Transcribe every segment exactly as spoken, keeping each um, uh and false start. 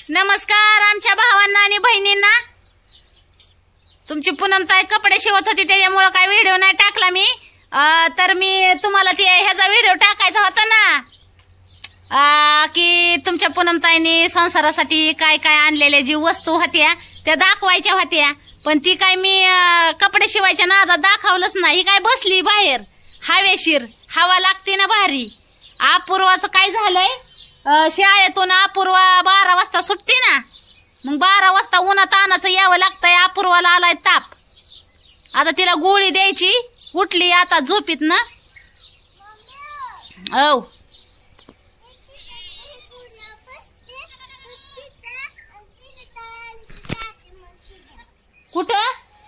नमस्कार आमच्या भावांना आणि बहिणींना। तुमची पूनमताई कपडे शिवत होती त्याच्यामुळे काय व्हिडिओ नाही टाकला मी। तर मी तुम्हाला ते ह्याचा व्हिडिओ टाकायचा होता ना की तुमच्या पूनमताईने संसारासाठी काय काय आणलेल्या जी वस्तू होत्या त्या दाखवायच्या होत्या, पण ती काय मी कपडे शिवायच्या नादात दाखवलंच नाही। काय बसली बाहेर हवेशीर, हवा लागते ना भारी। अपूर्वाचं काय झालंय, शाळेतून अपूर्वा बारा वाजता सुटते ना, मग बारा वाजता उन्हात तानाचं यावं लागतंय। अपूर्वाला आलाय ताप, आता तिला गोळी द्यायची। उठली आता झोपीत ना। औ कुठं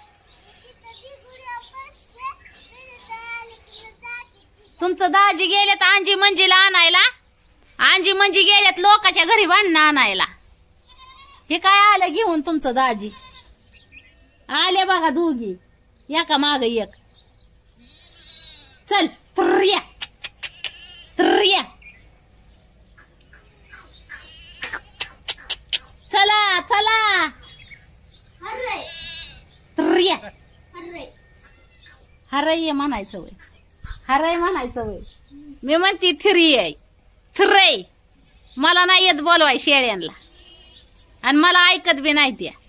तुमचं दाजी गेलेत आंजी मंजीला आणायला। आंजी मंजी गेलेत लोकांच्या घरी भांडणं आणायला। हे काय आलं घेऊन तुमचं दाजी, आले बघा दोघी एका माग एक। चल त्रिया त्रिया चला चला त्रिया हरय म्हणायचं वय, हरय म्हणायचं वय। मी म्हणते थिरी आहे थिरय, मला नाही येत बोलवाय शेळ्यांना आणि मला ऐकत बी नाही त्या।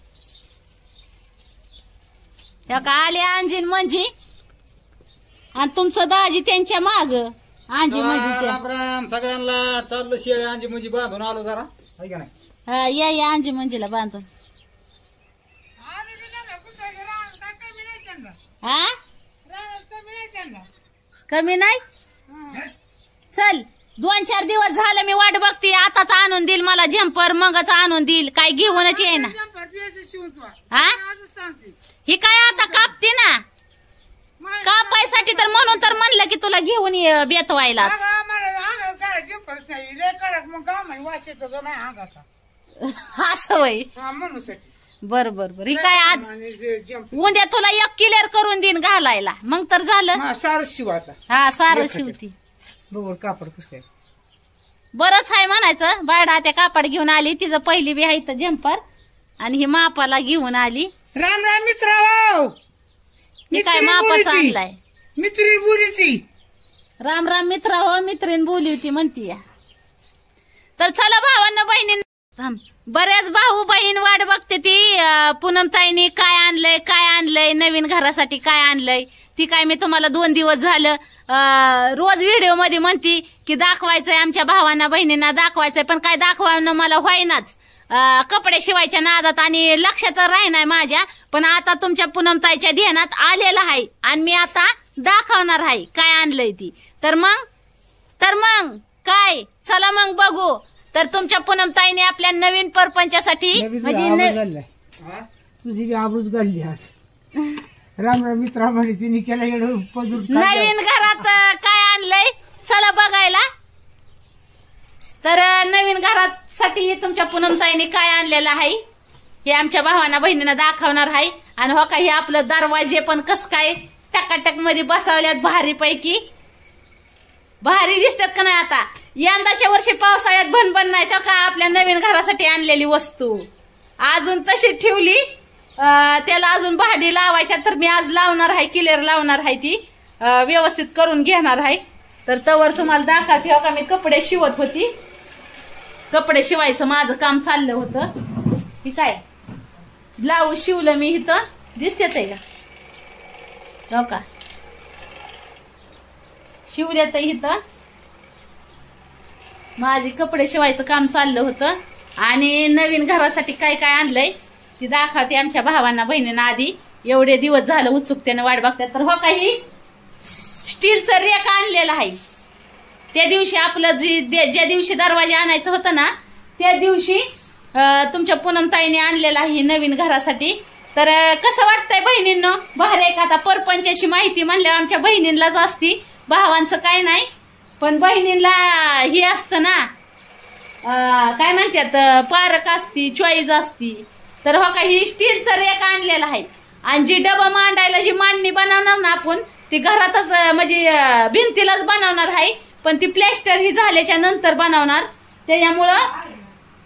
त्या का आले आंजीन मंजी आणि तुमचं दाजी त्यांच्या माग। आंजी मंजी राम राम सगळ्यांना। चाललं शेळी आंजी मंजी बांधून आलो जरा, आहे का नाही? हा या या आंजी मंजीला बांधून। हा कमी नाही, चल दोन चार दिवस झालं मी वाट बघते। आताच आणून देईल मला झंपर, मगच आणून देईल, काय घेऊनच ये ना। हा ही काय आता कापते ना कापायसाठी, तर म्हणून तर म्हणलं की तुला घेऊन ये बेतवायला। असं वय, बर बर बर। ही काय आज उद्या तुला एक क्लिअर करून देईन घालायला, मग तर झालं सारं शिवायचा। हा सारं शिवती बरोबर कापड कस काय बरंच आहे म्हणायचं। बायडा त्या कापड घेऊन आली, तिचं पहिली बी आहे जंपर आणि ही मापाला घेऊन आली। राम राम मित्रांनो, ही काय मापाचा आणलाय मित्री बोलीची। राम राम मित्र हो, मित्रीन बोली होती म्हणती या। तर चला भावांना बहिणींना, बऱ्याच भाऊ बहीण वाट बघते ती पूनमताईने काय आणलंय काय आणलंय नवीन घरासाठी काय आणलंय। ती काय मी तुम्हाला दोन दिवस झालं रोज व्हिडिओ मध्ये म्हणती की दाखवायचंय आमच्या भावांना बहिणींना दाखवायचंय, पण काय दाखवायला मला होईनाच। कपडे शिवायच्या नादात आणि लक्षात राहीनाय माझ्या, पण आता तुमच्या पूनमताईच्या ध्यानात आलेला आहे आणि मी आता दाखवणार आहे काय आणलंय ती। तर मग तर मग काय चला मग बघू। तर तुमच्या पूनमताईने आपल्या नवीन परपंचासाठी म्हणजे तुझी बी आबरूच घालली आज। राम राम मित्रा म्हणे तिने केला नवीन घरात काय आणलंय चला बघायला। तर नवीन घरात साठी तुमच्या पूनमताईने काय आणलेलं आहे हे आमच्या भावांना बहिणींना दाखवणार आहे। आणि हो काही आपलं दरवाजे पण कस काय टकाटक मध्ये बसवल्यात भारी पैकी, भारी दिसतात का नाही। आता यंदाच्या वर्षी पावसाळ्यात भनभन नाही तर का आपल्या नवीन घरासाठी आणलेली वस्तू अजून तशी ठेवली, त्याला अजून भाडी लावायच्या। तर मी आज लावणार आहे, क्लिअर लावणार आहे, ती व्यवस्थित करून घेणार आहे। तर तवर तुम्हाला दाखवते हो का मी कपडे शिवत होती, कपडे शिवायचं माझं काम चाललं होतं। ही काय ब्लाऊज शिवलं मी इथं, दिसते ते का हो का शिवल्यात इथं माझी कपडे शिवायचं काम चाललं होतं। आणि नवीन घरासाठी काय काय आणलंय ती दाखवते आमच्या भावांना बहिणींना। आधी एवढे दिवस झालं उत्सुकतेने वाट बघतात। तर हो काही स्टीलचं रेक आणलेलं आहे। त्या दिवशी आपलं जी ज्या दिवशी दरवाजे आणायचं होतं ना त्या दिवशी तुमच्या पूनमताईने आणलेलं आहे नवीन घरासाठी। तर कसं वाटतंय बहिणींनो, भारी आहे का? आता परपंचाची माहिती म्हणल्यावर आमच्या बहिणींलाच असती, भावांचं काय नाही, पण बहिणींना हे असतं ना काय म्हणतात पारक असती, चॉईस असती। तर हो का ही स्टीलचं रेक आणलेलं आहे। आणि जी डबा मांडायला जी मांडणी बनवणार ना आपण ती घरातच म्हणजे भिंतीलाच बनवणार आहे, पण ती प्लॅस्टर ही झाल्याच्या नंतर बनवणार। त्याच्यामुळं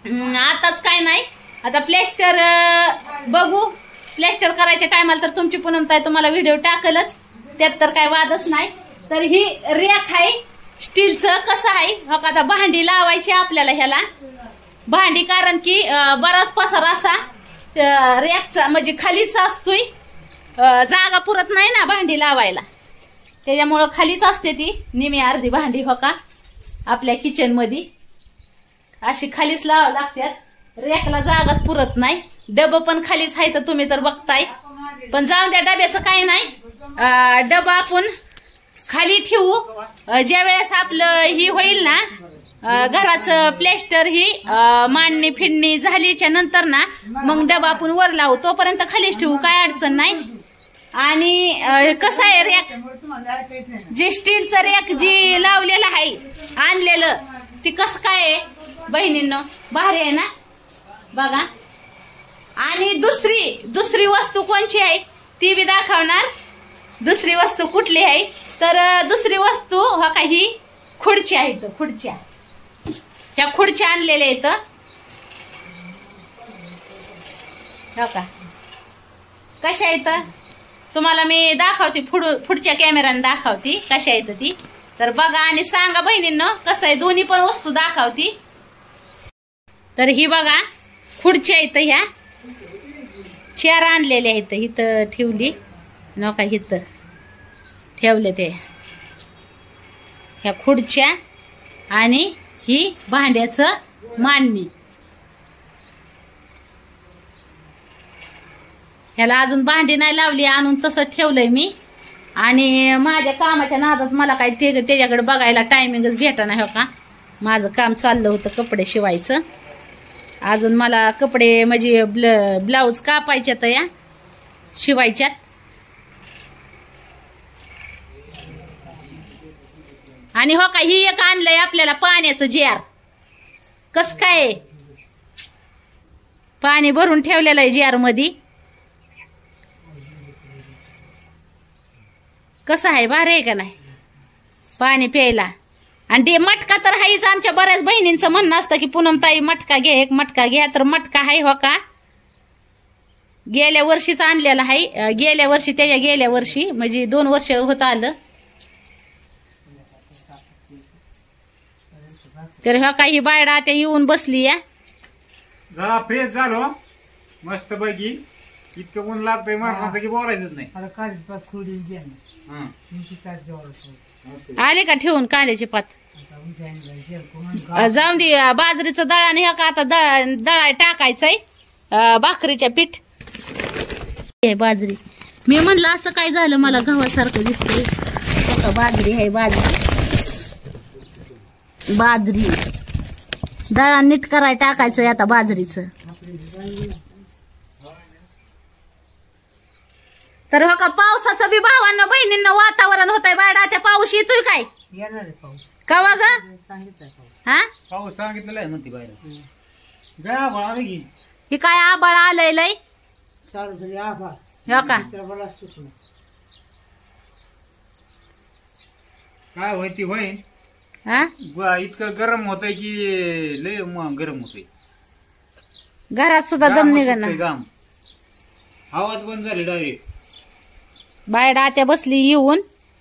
हम्म, आताच काय नाही, आता प्लॅस्टर बघू. प्लॅस्टर करायच्या टायमाला तर तुमची पूनमताई तुम्हाला व्हिडिओ टाकलच, त्यात तर काय वादच नाही. तर ही रॅक आहे स्टीलचं. कसं आहे हो का, आता भांडी लावायची आपल्याला ह्याला भांडी, कारण की बराच पसारा असा रॅकचा म्हणजे खालीच असतोय, जागा पुरत नाही ना भांडी लावायला, त्याच्यामुळं खालीच असते ती निमी अर्धी भांडी हो का आपल्या किचन मध्ये अशी खालीच लावा लागतात. रॅकला जागाच पुरत नाही. डबं पण खालीच आहे तर तुम्ही तर बघताय, पण जाऊन त्या डब्याचं काय नाही. डबा आपण खाली ठेवू. ज्या वेळेस आपलं ही होईल ना घराचं प्लॅस्टर ही मांडणी फिडणी झालीच्या नंतर ना मग डबा आपण वर लावू, तोपर्यंत खालीच ठेवू, काय अडचण नाही. आणि कसं आहे रॅक, जे स्टीलचं रॅक जी लावलेलं आहे आणलेलं ती कसं काय आहे बहिणींनो, भारी आहे ना बघा. आणि दुसरी दुसरी वस्तू कोणची आहे ती बी दाखवणार. दुसरी वस्तू कुठली आहे तर दुसरी वस्तू हो का ही खुर्च्या आहेत. खुर्च्या ह्या खुर्च्या आणलेल्या आहेत हो का. कशा आहेत तुम्हाला मी दाखवते, पुढच्या कॅमेराने दाखवते कशा आहेत ती. तर बघा आणि सांगा बहिणींनो कसं आहे. दोन्ही पण वस्तू दाखवती. तर ही बघा खुर्च्या आहेत, ह्या चेअर आणलेल्या आहेत, इथं ठेवली नका, इथं ठेवले ते ह्या खुर्च्या. आणि ही भांड्याचं मांडणी, ह्याला अजून भांडी नाही लावली, आणून तसं ठेवलंय मी. आणि माझ्या कामाच्या नादात मला काही ते त्याच्याकडे बघायला टायमिंगच भेटा नाही हो का. माझं काम चाललं होतं कपडे शिवायचं, अजून मला कपडे म्हणजे ब्ल ब्लाऊज कापायच्यात या शिवायच्यात. आणि हो का ही एक आणलंय आपल्याला पाण्याचं जार. कस काय पाणी भरून ठेवलेलं आहे जार मध्ये. कसं आहे, भारी आहे का नाही पाणी प्यायला. आणि ते मटका तर हाईच. आमच्या बऱ्याच बहिणींचं म्हणणं असतं की पूनमताई मटका घ्या, एक मटका घ्या. तर मटका आहे हो का गेल्या वर्षीच आणलेला आहे. गेल्या वर्षी त्याच्या गेल्या वर्षी म्हणजे दोन वर्ष होत आलं. तर हो काही बायडा आता येऊन बसली या. जरा फ्रेश झालो मस्त पैकी. इतकं ऊन लागतंय माणसाचं की बोलायचंच नाही. आता काळीच पात खुर्डी घे ना. हं. मी तिचाच जेवढं आले का ठेवून कांद्याची पात. आता उद्या आणलं जेल करून जाऊन दे बाजरीचं दळण हे का आता दळ दळाय टाकायचंय भाकरीच्या पीठ. हे बाजरी मी म्हणलं असं काय झालं मला गव्हासारखं दिसतंय. आता बाजरी आहे, बाजरी बाजरी दळण नीट कराय टाकायचंय आता बाजरीचं. तर हो का पावसाचं बी भावांना बहिणींना वातावरण होतंय बायडा. त्या पाऊस येतोय काय येणार आहे पाऊस. कवा ग सांगितलं पाऊस. हा पाऊस सांगितलेला आहे म्हणते बाहेर. गळा बळा की ही काय आबाळ आलंय लय चालू झाली आभार. हो का. चित्रपटाला सुकलं. काय होय ती होय. हा ब- इतकं गरम होतंय की लय म- गरम होतंय. घरात सुद्धा दम निघा ना. गाम आवाज बंद झाली डायरेक्ट. बायडा आत्या बसली येऊन.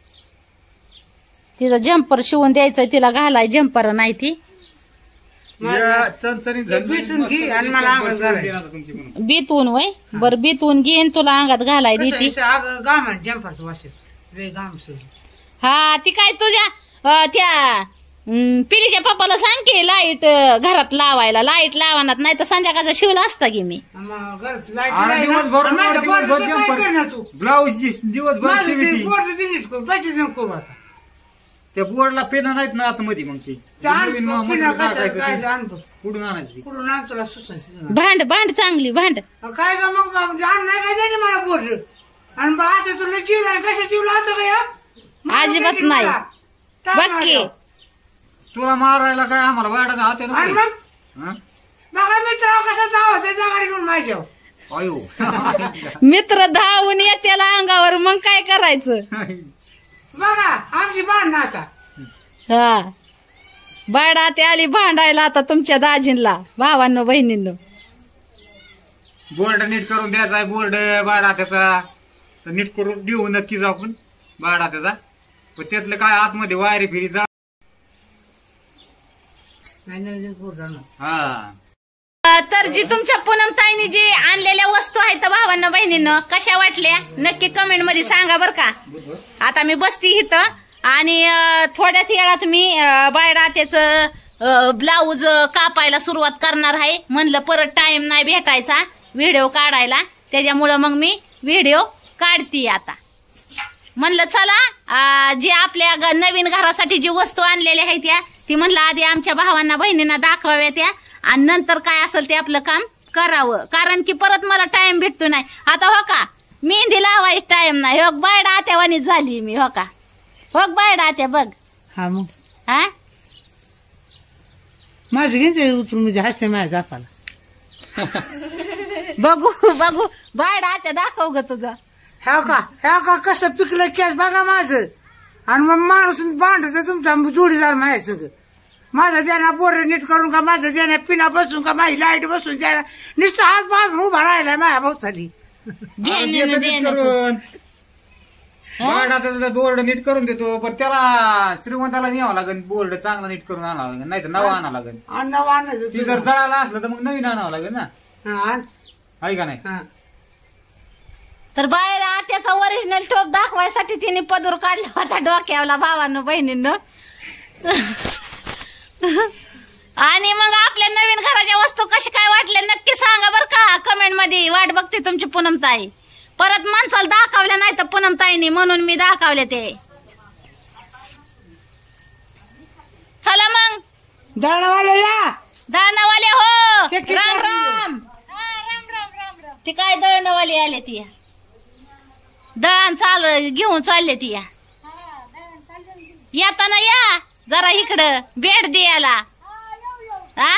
तिचा जम्पर शिवून द्यायचंय तिला, घालाय जम्पर नाही ती. या चणचणीत झाली. बिचून मस्त घे आणि मला पैकी आवाज बसवून घालाय. देणार तुमची म्हणून. बीतून वय बर बीतून घेईन तुला अंगात घालाय देती. गाम जंपाचं वाशेत रे गाम सुरू. हा ती काय तुझ्या अं, त्या अं, पिलीच्या पप्पाला सांग की लाईट अं, घरात लावायला. लाईट लावणार नाही तर संध्याकाळचा शिवला असता की मी. अरे दिवसभर दिवसभर जंपर ब्लाऊज दिवसभर शिवती. करू आता त्या बोर्डला पेन नाहीत ना आतमध्ये मग ती नवीन मग मटेरियल टाकायचं ते. कुठून आणायची कुठून आण तुला सुसन भांड भांड चांगली भांड. काय का मग आण नाही काय जाणे मला बोल. आणि बा आता तुला जीव नाही कशा जीवला होतं का या? अजिबात नाही. बघ की तुला मारायला काय आम्हाला वाढत हाते आणि मग बघा मित्र कशाचा आवाज आहे गाडी घेऊन माझ्या. अयो मित्र धावून येत्याला अंगावर मग काय करायचं. बघा आमची भांडणं आता. हा बायडा ते आली भांडायला आता तुमच्या दाजींला, भावांनो बहिणींनो. बोर्ड नीट करून द्यायचा आहे, बोर्ड बाडा त्याचा तर नीट करून देऊ नक्कीच आपण बाडा त्याचा. पण त्यातलं काय आतमध्ये वायरी फिरी जा. हा तर जी तुमच्या पूनमताईने जी आणलेल्या वस्तू आहेत भावांना बहिणींनो, कशा वाटल्या नक्की कमेंट मध्ये सांगा बर का. आता मी बसती इथं आणि थोड्याच वेळात मी बायडा त्याचं ब्लाऊज कापायला सुरुवात करणार आहे. म्हणलं परत टाइम नाही भेटायचा व्हिडिओ काढायला, त्याच्यामुळं मग मी व्हिडिओ काढते आता. म्हणलं चला जी आपल्या नवीन घरासाठी जी वस्तू आणलेल्या आहेत त्या ती म्हणलं आधी आमच्या भावांना बहिणींना दाखवाव्या त्या आणि नंतर काय असेल ते आपलं काम करावं. कारण की परत मला टाइम भेटतो नाही. आता हो का मेहंदी लावायची टाइम नाही. हो बायडा आत्यावानीच झाली मी. हो का हो बायडा आत्या बघ. हा मग हा माझं घेते उतरून म्हणजे हसते माझ्या जापाला. बघू बघू बायडा आत्या दाखव ग तुझं. ह्या का ह्या का कसं पिकलं केस बघा माझं. आणि मग माणूस भांडत तुमचा जोडीदार माझ्या सगळं. माझा ज्यांना बोर नीट करून का, माझा ज्यांना पिना बसून का, माझी लाईट बसून ज्यांना नुसतं हात बाजून उभा राहिलाय माझ्या भोवताली. घेणं देणं बाडा त्याचा बोर्ड नीट करून देतो. पण त्याला श्रीमंताला न्यावं लागेल, बोर्ड चांगला नीट करून आणावं लागेल, नाही तर नवा आणावं लागेल. अन्न वाढणं ती जर जळाला असलं तर मग नवीन आणावं लागेल ना, हा आहे का नाही. हा. तर बाहेर त्याचा ओरिजिनल टोप दाखवायसाठी तिने पदूर काढला होता डोक्यावला भावांनो बहिणींनो. आणि मग आपल्या नवीन घराच्या वस्तू कशी काय वाटल्या नक्की सांगा बर का कमेंट मध्ये. वाट बघते तुमची पूनमताई. परत माणसाला दाखवल्या नाही तर पूनमताईनी म्हणून मी दाखवले ते. चला मग दळणवाले या. दळणवाले हो चक्की राम काढली. राम. ती काय दळणवाली आले ती दळण चाल घेऊन चालले ती. येताना या जरा इकडं भेट द्यायला. हा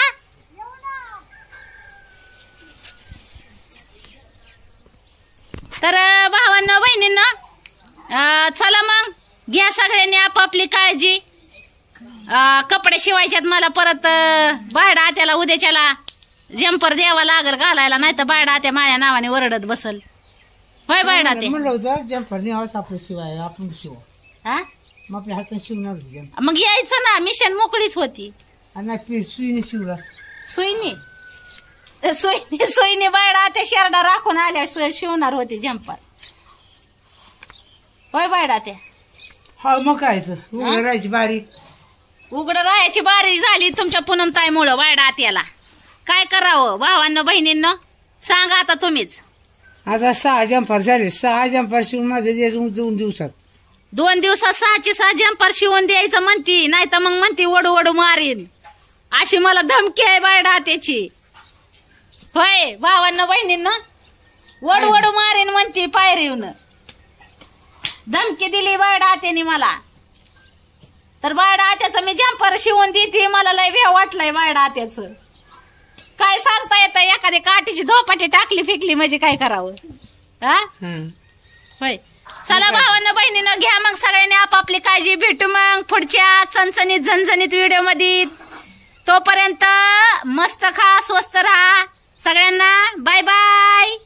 तर भावांना बहिणींना चला मग घ्या सगळ्यांनी आपापली काळजी. कपडे शिवायच्यात मला परत बायडा त्याला उद्याच्याला जम्पर द्यावा लागल घालायला, नाही तर बायडा त्या माझ्या नावाने ओरडत बसल. होय बायडा ते म्हणलं होतं जम्पर न्यावंच आपलं शिवाय आपण शिव. हा मग आपल्या हातात शिवणार जम्पर. मग यायचं ना मिशन मोकळीच होती. आणि सुईने शिवला. सोयनी सोयनी सोयनी बायडा त्या शेरडा राखून आल्या शिवणार होती जम्पर. होय बायडा त्या. हा मग कायचं उघडं राहायची बारीक. उघडं राहायची बारी झाली तुमच्या पूनमताईमुळं बायडा त्याला. काय करावं भावांना बहिणींना सांगा आता तुम्हीच. आता सहा जम्पर झाले. सहा जम्पर शिवून माझे दोन दिवसात. दोन दिवसात सहाची सहा जम्पर शिवून द्यायचं म्हणती, नाही तर मग म्हणती वडू वडू मारीन अशी मला धमकी आहे बायडा त्याची. होय भावांना बहिणींना वडू वडू मारीन म्हणती पायरीवन धमकी दिली बायडा त्याने मला. तर बायडा त्याचं मी जम्पर शिवून देते. मला लय भ्या वाटलंय बायडा त्याचं. काय सांगता येतं एखादी काठीची धोपाटी टाकली फेकली म्हणजे काय करावं. हा होय चला भावांना बहिणीनं घ्या मग सगळ्यांनी आपापली काळजी. भेटू मग पुढच्या चणचणीत झणझणीत व्हिडिओ मध्ये. तोपर्यंत मस्त खा स्वस्त राहा सगळ्यांना. Bye bye.